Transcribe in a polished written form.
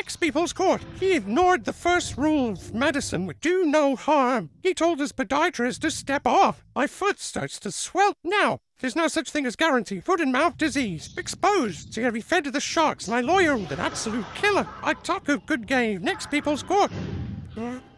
Next people's court. He ignored the first rule of medicine would do no harm. He told his podiatrist to step off. My foot starts to swell. Now, there's no such thing as guaranteed foot and mouth disease. Exposed, so you gotta be fed to the sharks. My lawyer was an absolute killer. I talk a good game. Next people's court.